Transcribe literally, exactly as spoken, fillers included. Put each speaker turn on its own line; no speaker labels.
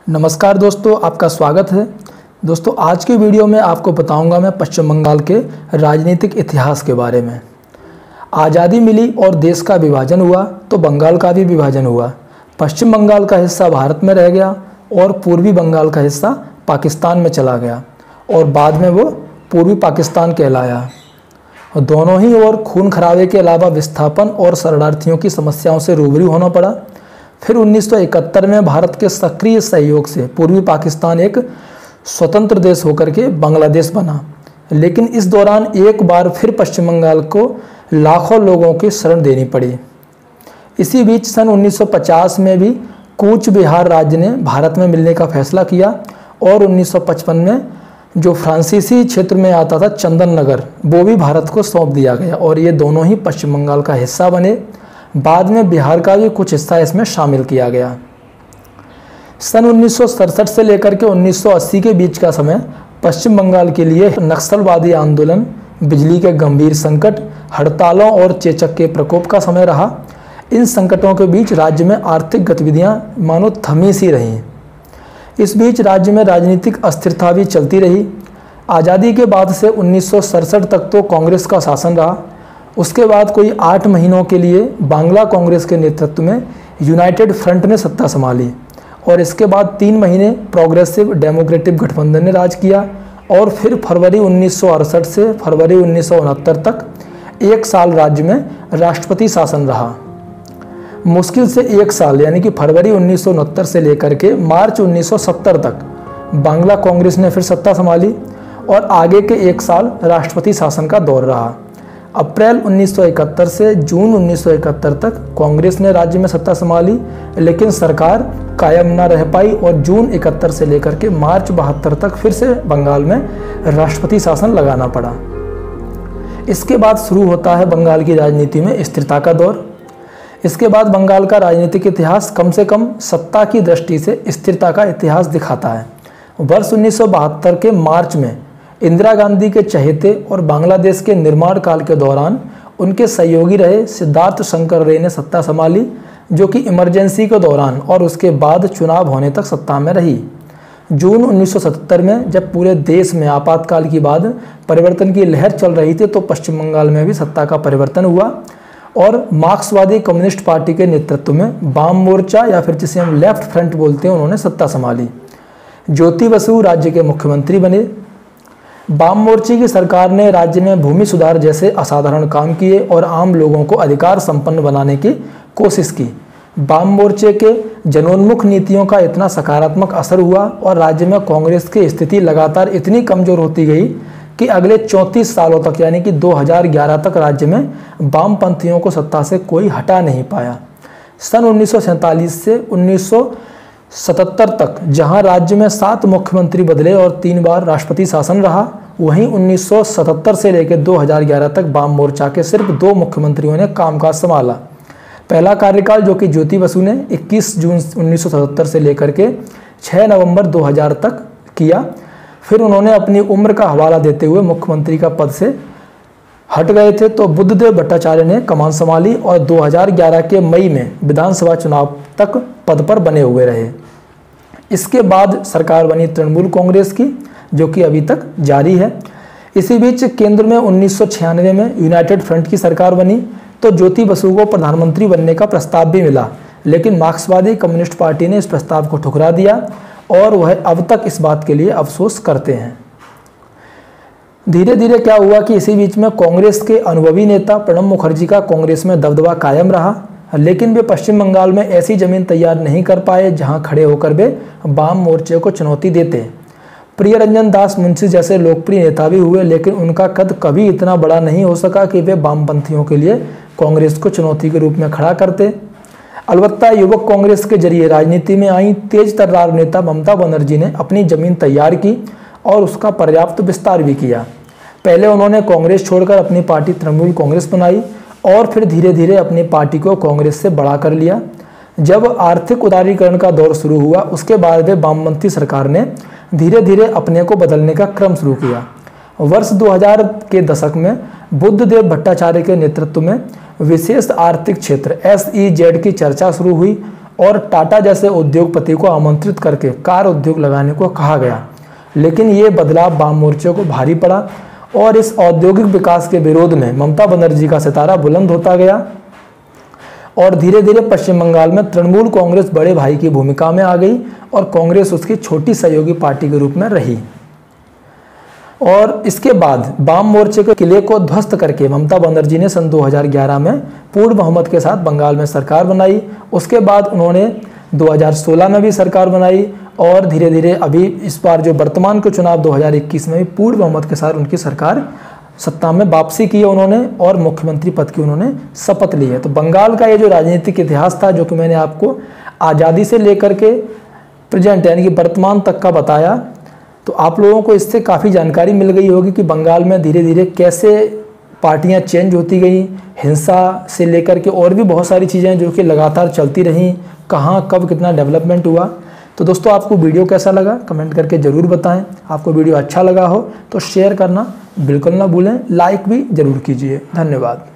नमस्कार दोस्तों, आपका स्वागत है। दोस्तों आज के वीडियो में आपको बताऊंगा मैं पश्चिम बंगाल के राजनीतिक इतिहास के बारे में। आज़ादी मिली और देश का विभाजन हुआ तो बंगाल का भी विभाजन हुआ। पश्चिम बंगाल का हिस्सा भारत में रह गया और पूर्वी बंगाल का हिस्सा पाकिस्तान में चला गया और बाद में वो पूर्वी पाकिस्तान कहलाया। दोनों ही ओर खून खराबे के अलावा विस्थापन और शरणार्थियों की समस्याओं से रूबरू होना पड़ा। फिर उन्नीस सौ इकहत्तर में भारत के सक्रिय सहयोग से पूर्वी पाकिस्तान एक स्वतंत्र देश होकर के बांग्लादेश बना, लेकिन इस दौरान एक बार फिर पश्चिम बंगाल को लाखों लोगों की शरण देनी पड़ी। इसी बीच सन उन्नीस सौ पचास में भी कूच बिहार राज्य ने भारत में मिलने का फैसला किया और उन्नीस सौ पचपन में जो फ्रांसीसी क्षेत्र में आता था चंदन नगर, वो भी भारत को सौंप दिया गया और ये दोनों ही पश्चिम बंगाल का हिस्सा बने। बाद में बिहार का भी कुछ हिस्सा इसमें शामिल किया गया। सन उन्नीस सौ सड़सठ से लेकर के उन्नीस सौ अस्सी के बीच का समय पश्चिम बंगाल के लिए नक्सलवादी आंदोलन, बिजली के गंभीर संकट, हड़तालों और चेचक के प्रकोप का समय रहा। इन संकटों के बीच राज्य में आर्थिक गतिविधियां मानो थमी सी रहीं। इस बीच राज्य में राजनीतिक अस्थिरता भी चलती रही। आज़ादी के बाद से उन्नीस सौ सड़सठ तक तो कांग्रेस का शासन रहा। उसके बाद कोई आठ महीनों के लिए बांग्ला कांग्रेस के नेतृत्व में यूनाइटेड फ्रंट ने सत्ता संभाली और इसके बाद तीन महीने प्रोग्रेसिव डेमोक्रेटिक गठबंधन ने राज किया और फिर फरवरी उन्नीस सौ अड़सठ से फरवरी उन्नीस सौ उनहत्तर तक एक साल राज्य में राष्ट्रपति शासन रहा। मुश्किल से एक साल यानी कि फरवरी उन्नीस सौ उनहत्तर से लेकर के मार्च उन्नीस सौ सत्तर तक बांग्ला कांग्रेस ने फिर सत्ता संभाली और आगे के एक साल राष्ट्रपति शासन का दौर रहा। अप्रैल उन्नीस सौ इकहत्तर से जून उन्नीस सौ इकहत्तर तक कांग्रेस ने राज्य में सत्ता संभाली, लेकिन सरकार कायम न रह पाई और जून इकहत्तर से लेकर के मार्च बहत्तर तक फिर से बंगाल में राष्ट्रपति शासन लगाना पड़ा। इसके बाद शुरू होता है बंगाल की राजनीति में स्थिरता का दौर। इसके बाद बंगाल का राजनीतिक इतिहास कम से कम सत्ता की दृष्टि से स्थिरता का इतिहास दिखाता है। वर्ष उन्नीस सौ बहत्तर के मार्च में इंदिरा गांधी के चहेते और बांग्लादेश के निर्माण काल के दौरान उनके सहयोगी रहे सिद्धार्थ शंकर रे ने सत्ता संभाली, जो कि इमरजेंसी के दौरान और उसके बाद चुनाव होने तक सत्ता में रही। जून उन्नीस सौ सत्तर में जब पूरे देश में आपातकाल के बाद परिवर्तन की लहर चल रही थी तो पश्चिम बंगाल में भी सत्ता का परिवर्तन हुआ और मार्क्सवादी कम्युनिस्ट पार्टी के नेतृत्व में वाम मोर्चा या फिर जिसे हम लेफ्ट फ्रंट बोलते हैं, उन्होंने सत्ता संभाली। ज्योति बसु राज्य के मुख्यमंत्री बने। वाम मोर्चे की सरकार ने राज्य में भूमि सुधार जैसे असाधारण काम किए और आम लोगों को अधिकार संपन्न बनाने की कोशिश की। वाम मोर्चे के जनोन्मुख नीतियों का इतना सकारात्मक असर हुआ और राज्य में कांग्रेस की स्थिति लगातार इतनी कमजोर होती गई कि अगले चौंतीस सालों तक यानी कि दो हज़ार ग्यारह तक राज्य में वामपंथियों को सत्ता से कोई हटा नहीं पाया। सन उन्नीस सौ सैंतालीस से उन्नीस सौ सतहत्तर तक जहां राज्य में सात मुख्यमंत्री बदले और तीन बार राष्ट्रपति शासन रहा, वहीं उन्नीस सौ सतहत्तर से लेकर दो हज़ार ग्यारह तक वाम मोर्चा के सिर्फ दो मुख्यमंत्रियों ने कामकाज संभाला। पहला कार्यकाल जो कि ज्योति बसु ने इक्कीस जून उन्नीस सौ सतहत्तर से लेकर के छह नवंबर दो हज़ार तक किया। फिर उन्होंने अपनी उम्र का हवाला देते हुए मुख्यमंत्री का पद से हट गए थे तो बुद्धदेव भट्टाचार्य ने कमान संभाली और दो हज़ार ग्यारह के मई में विधानसभा चुनाव तक पद पर बने हुए रहे। इसके बाद सरकार बनी तृणमूल कांग्रेस की, जो कि अभी तक जारी है। इसी बीच केंद्र में उन्नीस सौ छियानवे में यूनाइटेड फ्रंट की सरकार बनी तो ज्योति बसु को प्रधानमंत्री बनने का प्रस्ताव भी मिला, लेकिन मार्क्सवादी कम्युनिस्ट पार्टी ने इस प्रस्ताव को ठुकरा दिया और वह अब तक इस बात के लिए अफसोस करते हैं। धीरे धीरे क्या हुआ कि इसी बीच में कांग्रेस के अनुभवी नेता प्रणब मुखर्जी का कांग्रेस में दबदबा कायम रहा, लेकिन वे पश्चिम बंगाल में ऐसी जमीन तैयार नहीं कर पाए जहां खड़े होकर वे वाम मोर्चे को चुनौती देते। प्रियरंजन दास मुंशी जैसे लोकप्रिय नेता भी हुए, लेकिन उनका कद कभी इतना बड़ा नहीं हो सका कि वे वामपंथियों के लिए कांग्रेस को चुनौती के रूप में खड़ा करते। अलबत्ता युवक कांग्रेस के जरिए राजनीति में आई तेज तर्रार नेता ममता बनर्जी ने अपनी जमीन तैयार की और उसका पर्याप्त विस्तार भी किया। पहले उन्होंने कांग्रेस छोड़कर अपनी पार्टी तृणमूल कांग्रेस बनाई और फिर धीरे धीरे अपनी पार्टी को कांग्रेस से बड़ा कर लिया। जब आर्थिक उदारीकरण का दौर शुरू हुआ उसके बाद वे वामपंथी सरकार ने धीरे धीरे अपने को बदलने का क्रम शुरू किया। वर्ष दो हज़ार के दशक में बुद्धदेव भट्टाचार्य के नेतृत्व में विशेष आर्थिक क्षेत्र एस ई जेड की चर्चा शुरू हुई और टाटा जैसे उद्योगपति को आमंत्रित करके कार उद्योग लगाने को कहा गया, लेकिन ये बदलाव वाम मोर्चे को भारी पड़ा और इस औद्योगिक विकास के विरोध में ममता बनर्जी का सितारा बुलंद होता गया और धीरे धीरे पश्चिम बंगाल में तृणमूल कांग्रेस बड़े भाई की भूमिका में आ गई और कांग्रेस उसकी छोटी सहयोगी पार्टी के रूप में रही। और इसके बाद वाम मोर्चे के किले को ध्वस्त करके ममता बनर्जी ने सन दो हज़ार ग्यारह में पूर्ण बहुमत के साथ बंगाल में सरकार बनाई। उसके बाद उन्होंने दो हज़ार सोलह में भी सरकार बनाई और धीरे धीरे अभी इस बार जो वर्तमान के चुनाव दो हज़ार इक्कीस में भी पूर्ण बहुमत के साथ उनकी सरकार सत्ता में वापसी की है उन्होंने और मुख्यमंत्री पद की उन्होंने शपथ ली है। तो बंगाल का ये जो राजनीतिक इतिहास था, जो कि मैंने आपको आज़ादी से लेकर के प्रेजेंट यानी कि वर्तमान तक का बताया, तो आप लोगों को इससे काफ़ी जानकारी मिल गई होगी कि बंगाल में धीरे धीरे कैसे पार्टियां चेंज होती गई, हिंसा से लेकर के और भी बहुत सारी चीज़ें जो कि लगातार चलती रहीं, कहाँ कब कितना डेवलपमेंट हुआ। तो दोस्तों आपको वीडियो कैसा लगा कमेंट करके ज़रूर बताएं। आपको वीडियो अच्छा लगा हो तो शेयर करना बिल्कुल ना भूलें, लाइक भी ज़रूर कीजिए। धन्यवाद।